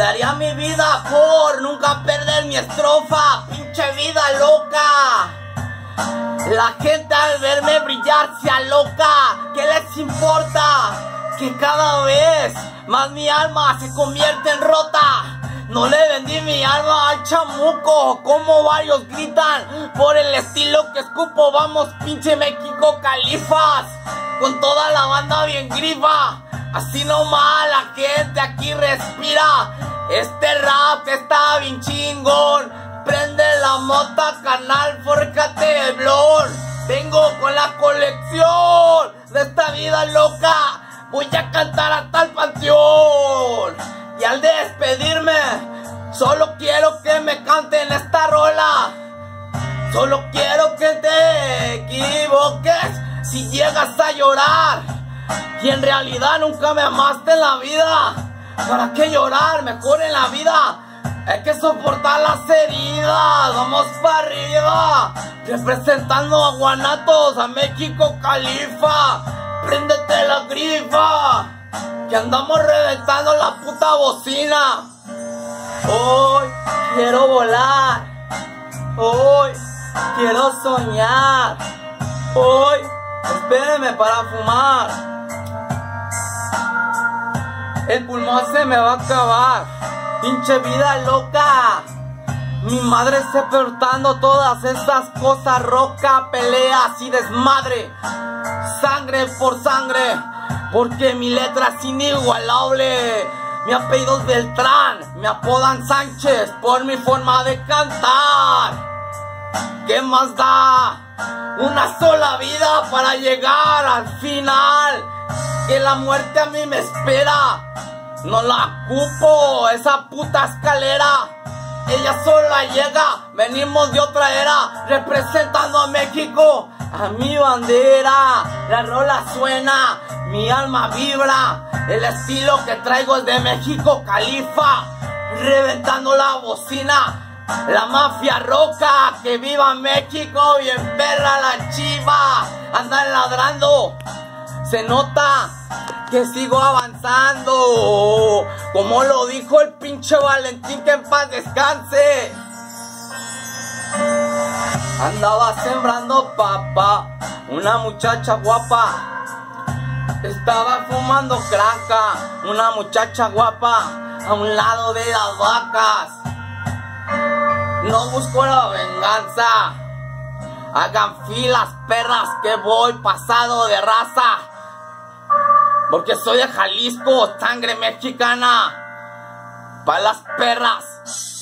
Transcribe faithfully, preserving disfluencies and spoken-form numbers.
daría mi vida por nunca perder mi estrofa. Pinche vida loca. La gente al verme brillar se aloca. ¿Qué les importa? Que cada vez más mi alma se convierte en rota. No le vendí mi alma al chamuco, como varios gritan por el estilo que escupo. Vamos pinche México Califas, con toda la banda bien grifa. Así nomás la gente aquí respira. Este rap está bien chingón. Prende la mota, canal, fórcate el blon. Vengo con la colección de esta vida loca. Voy a cantar hasta el panteón. Y al despedirme, solo quiero que me canten esta rola. Solo quiero que te equivoques si llegas a llorar y en realidad nunca me amaste en la vida. ¿Para qué llorar? Mejor en la vida hay que soportar las heridas. Vamos para arriba, representando a Guanatos, a México Califa. Préndete la grifa, que andamos reventando la puta bocina. Hoy quiero volar, hoy quiero soñar, hoy espérenme para fumar. El pulmón se me va a acabar. Pinche vida loca. Mi madre está portando todas estas cosas. Roca, peleas y desmadre. Sangre por sangre, porque mi letra es inigualable. Mi apellido es Beltrán, me apodan Sánchez por mi forma de cantar. ¿Qué más da? Una sola vida para llegar al final. Que la muerte a mí me espera. No la ocupo, esa puta escalera. Ella sola llega, venimos de otra era, representando a México, a mi bandera. La rola suena, mi alma vibra. El estilo que traigo es de México Califa, reventando la bocina. La mafia roca, que viva México, bien perra la chiva. Andan ladrando, se nota que sigo avanzando, como lo dijo el pinche Valentín, que en paz descanse. Andaba sembrando papa, una muchacha guapa. Estaba fumando craca, una muchacha guapa, a un lado de las vacas. No busco la venganza, hagan filas perras, que voy pasado de raza. Porque soy de Jalisco, sangre mexicana, pa' las perras.